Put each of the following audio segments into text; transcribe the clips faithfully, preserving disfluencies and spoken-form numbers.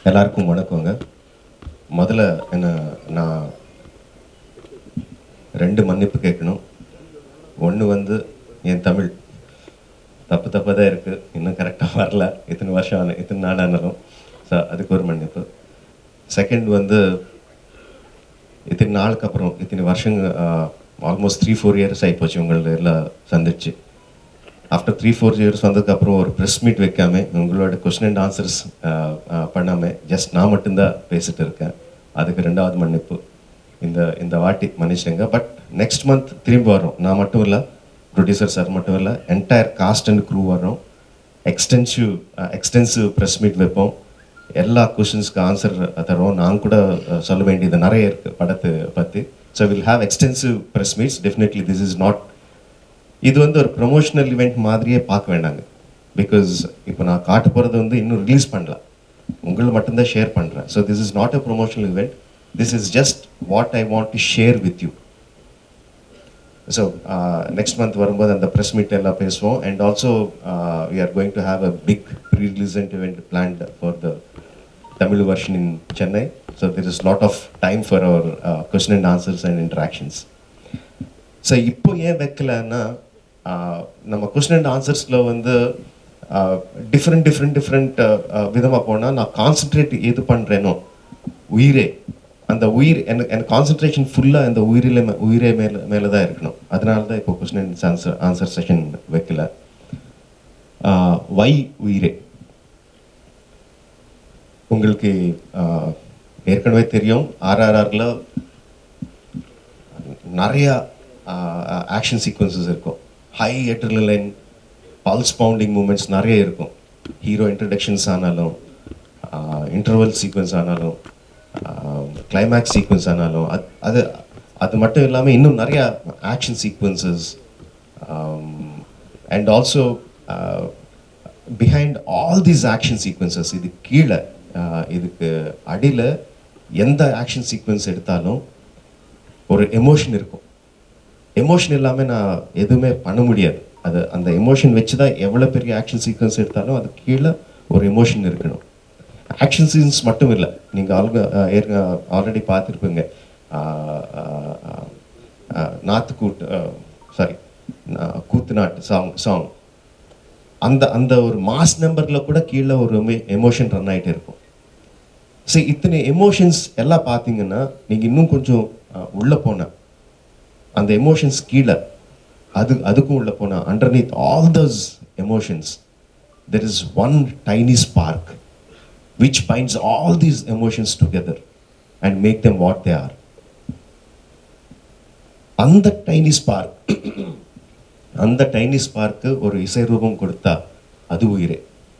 எல்லாருக்கும் வணக்கங்க. முதல்ல என்ன நான் ரெண்டு மன்னிப்பு கேட்கணும். ஒன்று வந்து என் தமிழ் தப்பு தப்பாக தான் இருக்குது, இன்னும் கரெக்டாக வரல, இத்தனை வருஷம் ஆன இத்தனை நாள் ஆனாலும். ஸோ அதுக்கு ஒரு மன்னிப்பு. செகண்ட் வந்து இத்தனை நாளுக்கு அப்புறம் இத்தனை வருஷங்க ஆல்மோஸ்ட் த்ரீ ஃபோர் இயர்ஸ் ஆகிப்போச்சு உங்களை எல்லாம் சந்திச்சு. ஆஃப்டர் த்ரீ ஃபோர் இயர்ஸ் வந்ததுக்கப்புறம் ஒரு ப்ரெஸ் மீட் வைக்காமல் உங்களோட கொஸ்டின் அண்ட் ஆன்சர்ஸ் பண்ணாமல் ஜஸ்ட் நான் மட்டும்தான் பேசிட்டு இருக்கேன். அதுக்கு ரெண்டாவது மன்னிப்பு. இந்த இந்த வாட்டி மன்னிச்சுங்க. பட் நெக்ஸ்ட் மந்த் திரும்பி வரோம். நான் மட்டும் இல்லை, ப்ரொடியூசர் சார் மட்டும் இல்லை, என்டையர் காஸ்ட் அண்ட் க்ரூ வரோம். எக்ஸ்டென்சிவ் எக்ஸ்டென்சிவ் ப்ரெஸ் மீட் வைப்போம். எல்லா கொஷின்ஸ்க்கு ஆன்சர் தருவோம். நான் கூட சொல்ல வேண்டியது நிறைய இருக்குது படத்தை பற்றி. So will have extensive press meets. Definitely this is not, இது வந்து ஒரு ப்ரொமோஷனல் இவெண்ட் மாதிரியே பார்க்க வேண்டாங்க. பிகாஸ் இப்போ நான் காட்ட போகிறது வந்து இன்னும் ரிலீஸ் பண்ணல, உங்களை மட்டும்தான் ஷேர் பண்ணுறேன். So this is not a promotional event. This is just what I want to share with you. So next month வரும்போது அந்த ப்ரெஸ் மீட் எல்லாம் பேசுவோம். And also we are going to have a big pre release event planned for the Tamil version in Chennai. So there is lot of time for our question and answers and interactions. So இப்போ ஏன் வைக்கலன்னா, நம்ம question and ஆன்சர்ஸில் வந்து different different different விதமாக போனால் நான் concentrate எது பண்ணுறேனோ உயிரே, அந்த உயிர் எனக்கு எனக்கு கான்சன்ட்ரேஷன் ஃபுல்லாக அந்த உயிரில் உயிரே மேலே மேலே தான் இருக்கணும். அதனால தான் இப்போ question and answer answer session வைக்கல. வை உயிரே, உங்களுக்கு ஏற்கனவே தெரியும், ஆர்ஆர்ஆரில் நிறையா ஆக்ஷன் சீக்வன்சஸ் இருக்கும். High adrenaline pulse pounding moments நிறைய இருக்கும். ஹீரோ இன்ட்ரடக்ஷன்ஸ் ஆனாலும், இன்டர்வல் சீக்வன்ஸ் ஆனாலும், கிளைமேக்ஸ் சீக்வன்ஸ் ஆனாலும், அது அது அது மட்டும் இல்லாமல் இன்னும் நிறையா action sequences. And also behind all these action sequences, இது கீழே இதுக்கு அடியில் எந்த ஆக்ஷன் சீக்வன்ஸ் எடுத்தாலும் ஒரு எமோஷன் இருக்கும். எமோஷன் இல்லாமல் நான் எதுவுமே பண்ண முடியாது. அது அந்த எமோஷன் வச்சு தான் எவ்வளோ பெரிய ஆக்ஷன் சீக்வன்ஸ் எடுத்தாலும் அது கீழே ஒரு எமோஷன் இருக்கணும். ஆக்ஷன் சீன்ஸ் மட்டும் இல்லை, நீங்கள் ஆல்க ஏற்க ஆல்ரெடி பார்த்துருப்பீங்க. நாத்து கூட்டு சாரி கூத்து நாட்டு சாங் சாங் அந்த அந்த ஒரு மாஸ் நம்பரில் கூட கீழே ஒரு எமோஷன் ரன் ஆகிட்டே இருக்கும். சரி, இத்தனை எமோஷன்ஸ் எல்லாம் பார்த்தீங்கன்னா நீங்கள் இன்னும் கொஞ்சம் உள்ளே போன அந்த எமோஷன்ஸ் கீழே அது அதுக்கும் உள்ள போனா underneath all those emotions there is one tiny spark which binds all these emotions together and make them what they are. அந்த டைனி ஸ்பார்க் அந்த டைனி ஸ்பார்க்கு ஒரு இசை ரூபம் கொடுத்தா அது உயிரே.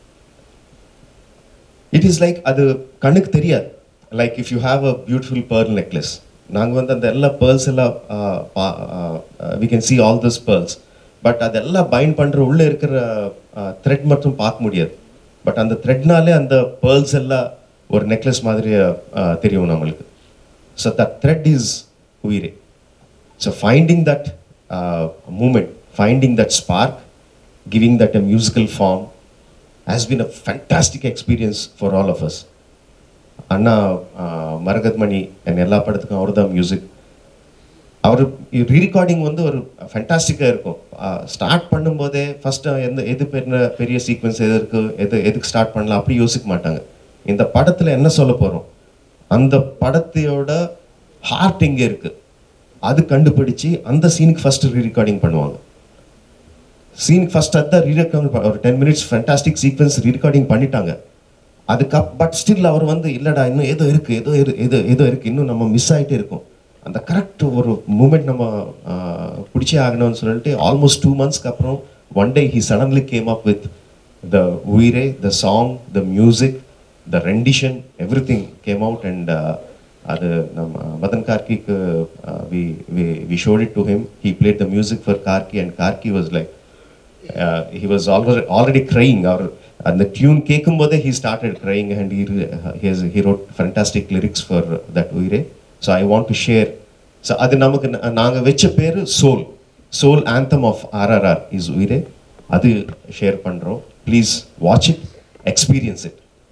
இட் இஸ் லைக், அது கண்ணுக்கு தெரியாது. Like if you have a beautiful pearl necklace, நாங்கள் வந்து அந்த எல்லா பேர்ல்ஸ் எல்லாம் we can see all this pearls. But அதெல்லாம் பைண்ட் பண்ணுற உள்ளே இருக்கிற த்ரெட் மட்டும் பார்க்க முடியாது. பட் அந்த த்ரெட்னாலே அந்த பேர்ல்ஸ் எல்லாம் ஒரு நெக்லஸ் மாதிரி தெரியும் நம்மளுக்கு. ஸோ தட் த்ரெட் இஸ் உயிரே. So finding that moment, finding that spark, giving that a musical form has been a fantastic experience for all of us. அண்ணா மரகத்மணி என் எல்லா படத்துக்கும் அவர் தான் மியூசிக். அவர் ரீரெக்கார்டிங் வந்து ஒரு ஃபேண்டாஸ்டிக்காக இருக்கும். ஸ்டார்ட் பண்ணும்போதே ஃபஸ்ட்டு எந்த எது பெரிய பெரிய சீக்வன்ஸ் எது இருக்குது, எது எதுக்கு ஸ்டார்ட் பண்ணலாம் அப்படி யோசிக்க மாட்டாங்க. இந்த படத்தில் என்ன சொல்ல போகிறோம், அந்த படத்தையோட ஹார்ட் எங்கே இருக்குது அது கண்டுபிடிச்சி அந்த சீனுக்கு ஃபஸ்ட்டு ரீரெக்கார்டிங் பண்ணுவாங்க. சீனுக்கு ஃபஸ்ட் அதுதான் ரீரெக்கார்டிங். ஒரு ten minutes fantastic sequence rerecording பண்ணிட்டாங்க. அதுக்கப் பட் ஸ்டில் அவர் வந்து இல்லைடா இன்னும் ஏதோ இருக்குது, ஏதோ ஏதோ ஏதோ இருக்குது, இன்னும் நம்ம மிஸ் ஆகிட்டே இருக்கும். அந்த கரெக்ட் ஒரு மூமெண்ட் நம்ம பிடிச்சே ஆகணும்னு சொல்லிட்டு ஆல்மோஸ்ட் டூ மந்த்ஸ்க்கு அப்புறம் one day he suddenly came up with the Uyire, the song, the music, the rendition, everything came out. And அது நம்ம மதன் கார்கிக்கு we we showed it to him. He played the music for Karky and Karky was like he was already already crying. அவர் அந்த tune கேட்கும் போதே he started crying and he he, has, he wrote fantastic lyrics for that உயிரே. So I want to share. So அது நமக்கு நாங்கள் வச்ச பேர் soul soul anthem of RRR is Uyire. அது ஷேர் பண்ணுறோம். Please watch it, experience it.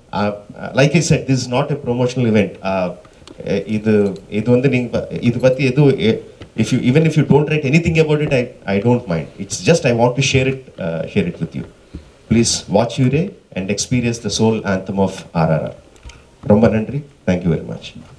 uh, like I said, this is not a promotional event. Uh, இது இது வந்து நீங்க இது பத்தி எது if you even if you don't write anything about it, I I don't mind. It's just I want to share it uh, share it with you. Please watch Yure and experience the soul anthem of R R R. Romba nandri. Thank you very much.